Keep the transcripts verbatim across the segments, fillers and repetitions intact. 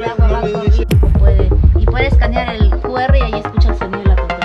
agua va a correr. Puede, y puede escanear el Q R y ahí escucha el sonido de la tortuga.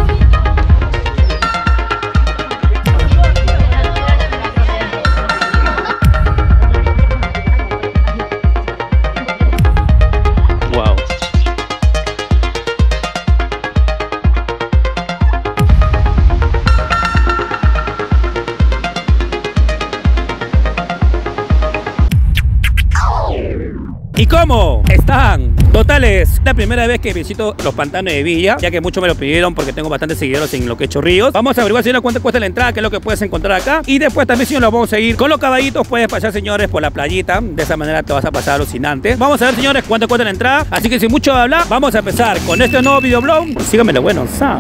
¿Y cómo están? Totales, la primera vez que visito los pantanos de Villa, ya que muchos me lo pidieron porque tengo bastantes seguidores en lo que he hecho ríos. Vamos a averiguar, señores, cuánto cuesta la entrada, qué es lo que puedes encontrar acá. Y después también, señores, vamos a ir con los caballitos. Puedes pasar, señores, por la playita. De esa manera te vas a pasar alucinante. Vamos a ver, señores, cuánto cuesta la entrada. Así que sin mucho hablar, vamos a empezar con este nuevo videoblog. Síganme lo bueno, ¿sabes?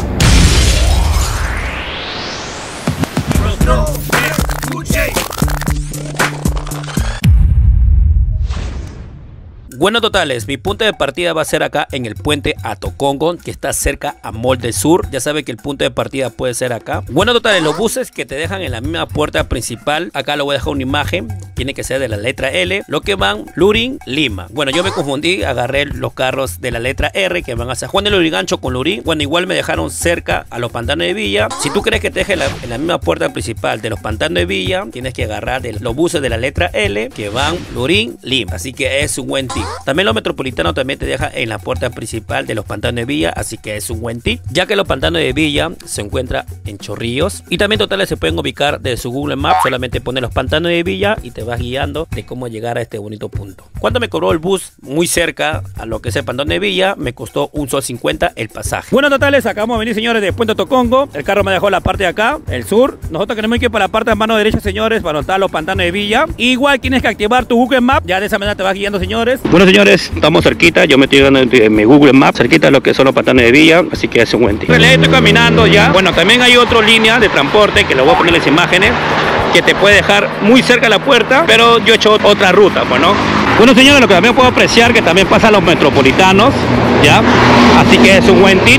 Bueno, totales, mi punto de partida va a ser acá en el puente Atocongo, que está cerca a Mall del Sur. Ya sabe que el punto de partida puede ser acá. Bueno, totales, los buses que te dejan en la misma puerta principal, acá lo voy a dejar una imagen, tiene que ser de la letra L, lo que van Lurín, Lima. Bueno, yo me confundí, agarré los carros de la letra R que van a San Juan de Lurigancho con Lurín. Bueno, igual me dejaron cerca a los pantanos de Villa. Si tú crees que te deje la, en la misma puerta principal de los pantanos de Villa, tienes que agarrar de los buses de la letra L que van Lurín, Lima. Así que es un buen tip. También los metropolitanos también te dejan en la puerta principal de los pantanos de Villa, así que es un buen tip, ya que los pantanos de Villa se encuentran en Chorrillos. Y también totales se pueden ubicar desde su Google Maps, solamente pones los pantanos de Villa y te vas guiando de cómo llegar a este bonito punto. ¿Cuánto me cobró el bus? Muy cerca a lo que es el pantano de Villa, me costó un sol cincuenta el pasaje. Bueno, totales, acabamos de venir, señores, de Puente Atocongo. El carro me dejó la parte de acá, el sur. Nosotros queremos ir para la parte de mano derecha, señores, para notar los pantanos de Villa. Igual tienes que activar tu Google Maps, ya de esa manera te vas guiando, señores. Bueno, señores, estamos cerquita, yo me estoy dando en mi Google Maps, cerquita de lo que son los pantanos de Villa, así que es un buen tip. Estoy caminando ya. Bueno, también hay otra línea de transporte que le voy a poner las imágenes, que te puede dejar muy cerca de la puerta, pero yo he hecho otra ruta, bueno. Bueno, señores, lo que también puedo apreciar que también pasan los metropolitanos, ya, así que es un buen tip.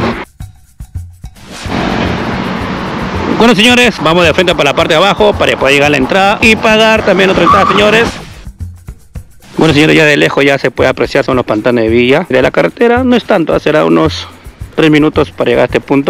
Bueno, señores, vamos de frente para la parte de abajo para poder llegar a la entrada y pagar también otra entrada, señores. Bueno, señores, ya de lejos ya se puede apreciar, son los pantanos de Villa. De la carretera no es tanto, será unos tres minutos para llegar a este punto.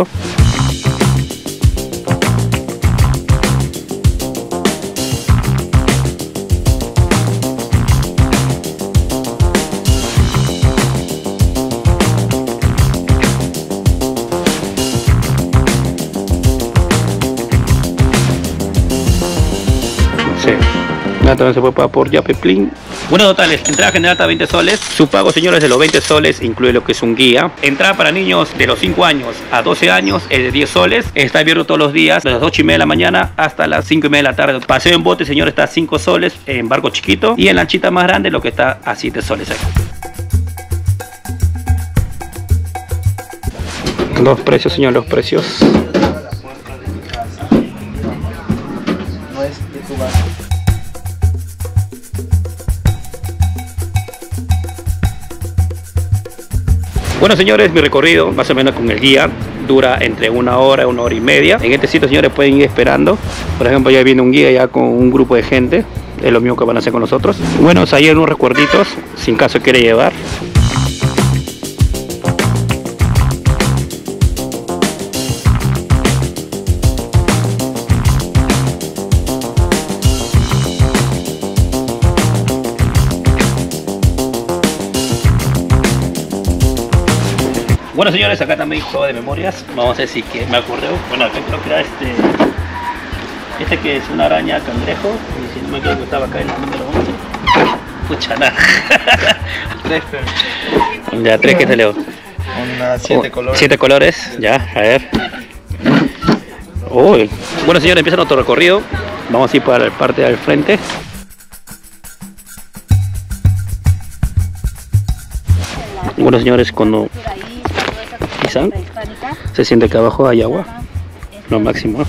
Sí. También se puede pagar por Yapeplin. Bueno, totales, entrada general está veinte soles. Su pago, señores, de los veinte soles incluye lo que es un guía. Entrada para niños de los cinco años a doce años es de diez soles. Está abierto todos los días, de las ocho y media de la mañana hasta las cinco y media de la tarde. Paseo en bote, señores, está a cinco soles en barco chiquito. Y en lanchita más grande lo que está a siete soles aquí. Los precios, señor, los precios. No es de tu base. Bueno, señores, mi recorrido más o menos con el guía dura entre una hora, una hora y media. En este sitio, señores, pueden ir esperando. Por ejemplo, ya viene un guía ya con un grupo de gente. Es lo mismo que van a hacer con nosotros. Bueno, ahí hay unos recuerditos, sin caso quiere llevar. Bueno, señores, acá también juego de memorias. Vamos a ver si que me acuerdo. Bueno, acá creo que era este. Este que es una araña cangrejo. Y si no me equivoco, estaba acá en el número once. Pucha, nada. Tres, pero. Ya, tres que te leo. Una, siete colores. Siete colores, ya, a ver. Uy. Bueno, señores, empieza nuestro recorrido. Vamos a ir para la parte del frente. Bueno, señores, cuando pisan, se siente que abajo hay agua, lo máximo.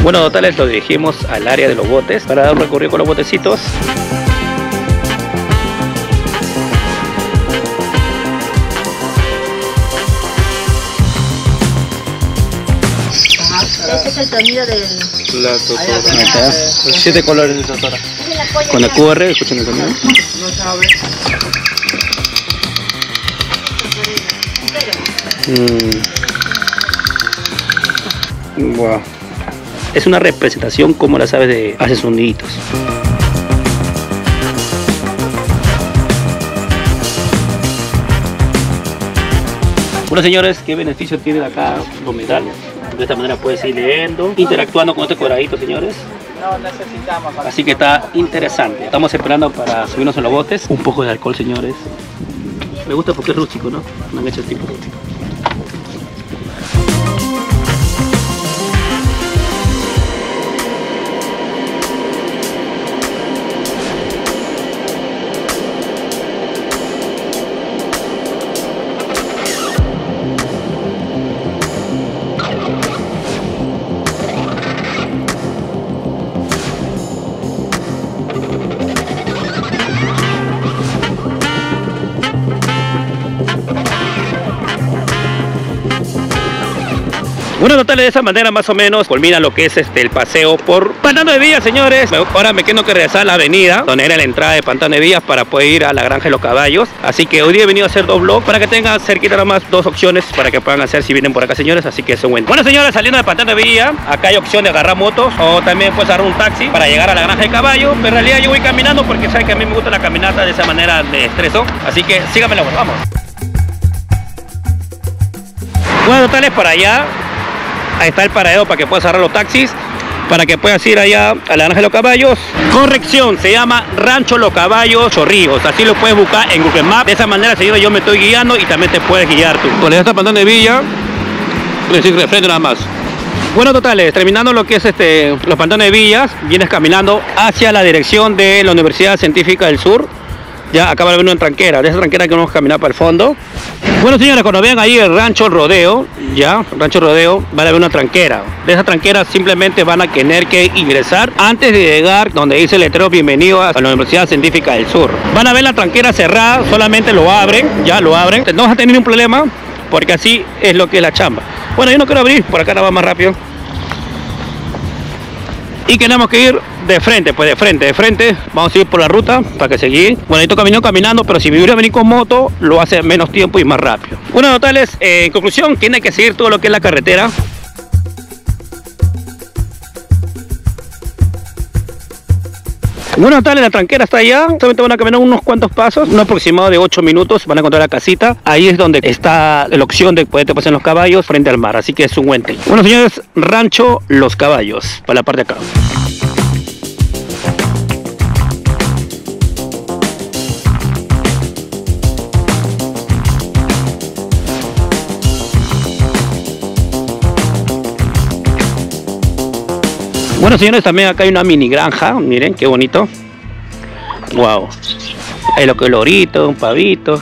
Bueno, totales, lo dirigimos al área de los botes para dar un recorrido con los botecitos. Ese es el sonido del... La Totora. Los siete colores de Totora. Con el Q R, escuchen el sonido. No sabe. Mm. Wow. Es una representación como las aves de hace soniditos. Bueno, señores, ¿qué beneficio tiene acá los medallas? De esta manera puedes ir leyendo, interactuando con este cuadradito, señores. No necesitamos. Así que está interesante. Estamos esperando para subirnos en los botes. Un poco de alcohol, señores. Me gusta porque es rústico, ¿no? Me han hecho el tipo rústico. Bueno, totales, de esa manera más o menos culmina lo que es este el paseo por Pantano de Villas, señores. Ahora me tengo que regresar a la avenida donde era la entrada de Pantano de Villas para poder ir a la Granja de los Caballos. Así que hoy día he venido a hacer dos vlogs para que tengan cerquita nada más dos opciones para que puedan hacer si vienen por acá, señores. Así que eso es bueno. Bueno, señores, saliendo de Pantano de Villas, acá hay opción de agarrar motos o también puedes agarrar un taxi para llegar a la Granja de Caballos. Pero en realidad yo voy caminando porque saben que a mí me gusta la caminata de esa manera de estreso. Así que síganme la vuelta, vamos. Bueno, totales, para allá. Ahí está el paradero para que puedas agarrar los taxis, para que puedas ir allá a la Granja de los Caballos. Corrección, se llama Rancho Los Caballos Chorrillos. Así lo puedes buscar en Google Maps. De esa manera, señor, yo me estoy guiando y también te puedes guiar tú. Bueno, ya está Pantano de Villa. Decir de frente nada más. Bueno, totales, terminando lo que es este los Pantones de Villas, vienes caminando hacia la dirección de la Universidad Científica del Sur. Ya acaba de haber una tranquera, de esa tranquera que vamos a caminar para el fondo. Bueno, señores, cuando vean ahí el Rancho Rodeo, ya, Rancho Rodeo, van a ver una tranquera. De esa tranquera simplemente van a tener que ingresar antes de llegar donde dice el letrero bienvenido a la Universidad Científica del Sur. Van a ver la tranquera cerrada, solamente lo abren, ya lo abren. No vas a tener ningún problema, porque así es lo que es la chamba. Bueno, yo no quiero abrir, por acá nada va más rápido. Y tenemos que ir de frente, pues de frente, de frente. Vamos a ir por la ruta para que se guíen. Bueno, esto caminó caminando, pero si me hubiera venido con moto, lo hace menos tiempo y más rápido. Bueno, totales, eh, en conclusión, tiene que seguir todo lo que es la carretera. Bueno, totales, la tranquera está allá. Solamente van a caminar unos cuantos pasos, un aproximado de ocho minutos. Van a encontrar la casita. Ahí es donde está la opción de poder pasar los caballos frente al mar. Así que es un buen tema. Bueno, señores, Rancho Los Caballos, para la parte de acá. Bueno, señores, también acá hay una mini granja, miren qué bonito. Wow. Hay los coloritos, pavitos.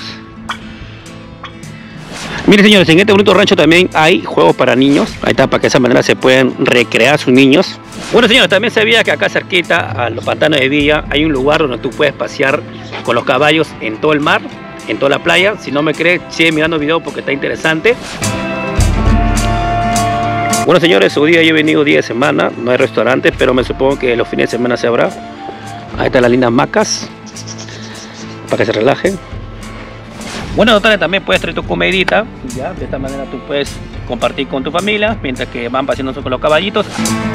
Miren, señores, en este bonito rancho también hay juegos para niños. Ahí está, para que de esa manera se pueden recrear sus niños. Bueno, señores, también sabía que acá cerquita a los Pantanos de Villa hay un lugar donde tú puedes pasear con los caballos en todo el mar, en toda la playa. Si no me crees, sigue mirando el video porque está interesante. Bueno, señores, hoy día yo he venido día de semana, no hay restaurantes, pero me supongo que los fines de semana se habrá. Ahí están las lindas macas, para que se relajen. Bueno, totales, también puedes traer tu comidita, ya, de esta manera tú puedes compartir con tu familia, mientras que van paseando con los caballitos.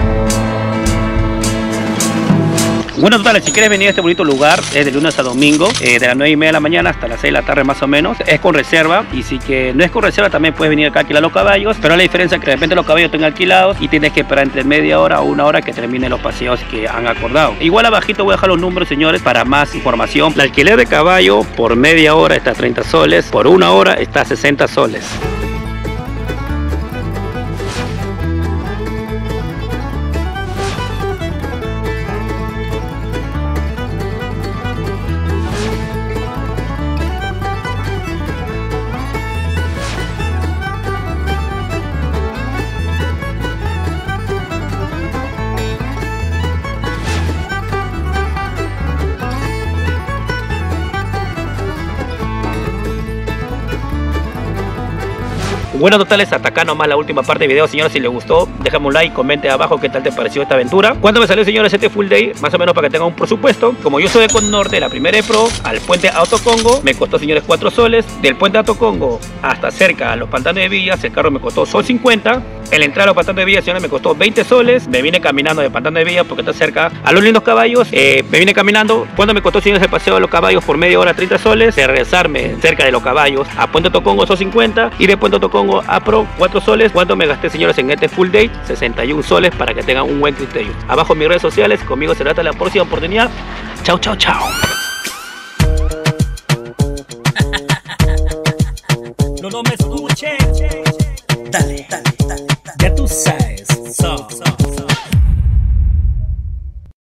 Bueno, totales, si quieres venir a este bonito lugar, es de lunes a domingo, eh, de las nueve y media de la mañana hasta las seis de la tarde más o menos. Es con reserva, y si que no es con reserva, también puedes venir acá a alquilar los caballos. Pero la diferencia es que de repente los caballos están alquilados y tienes que esperar entre media hora o una hora que terminen los paseos que han acordado. Igual abajito voy a dejar los números, señores, para más información. El alquiler de caballo por media hora está a treinta soles, por una hora está a sesenta soles. Bueno, totales, hasta acá nomás la última parte del video, señores. Si les gustó, déjame un like, comente abajo qué tal te pareció esta aventura. ¿Cuánto me salió, señores, este full day? Más o menos para que tengan un presupuesto. Como yo soy de Connorte, la primera de Pro al puente Alto Congo me costó, señores, cuatro soles. Del puente Alto Congo hasta cerca a los pantanos de Villas, el carro me costó sol cincuenta. El entrar a los pantanos de Villas, señores, me costó veinte soles. Me vine caminando de pantano de Villas porque está cerca a los lindos caballos. Eh, me vine caminando. ¿Cuánto me costó, señores, el paseo de los caballos por media hora? treinta soles. De regresarme cerca de los caballos a Puente Tocongo, sol cincuenta. Y de Puente Tocongo a Pro, cuatro soles. ¿Cuánto me gasté, señores, en este full day? sesenta y un soles, para que tengan un buen criterio. Abajo en mis redes sociales. Conmigo será hasta la próxima oportunidad. Chao, chao, chao. No, no me escuches. Dale, dale, dale, dale. Ya tú sabes.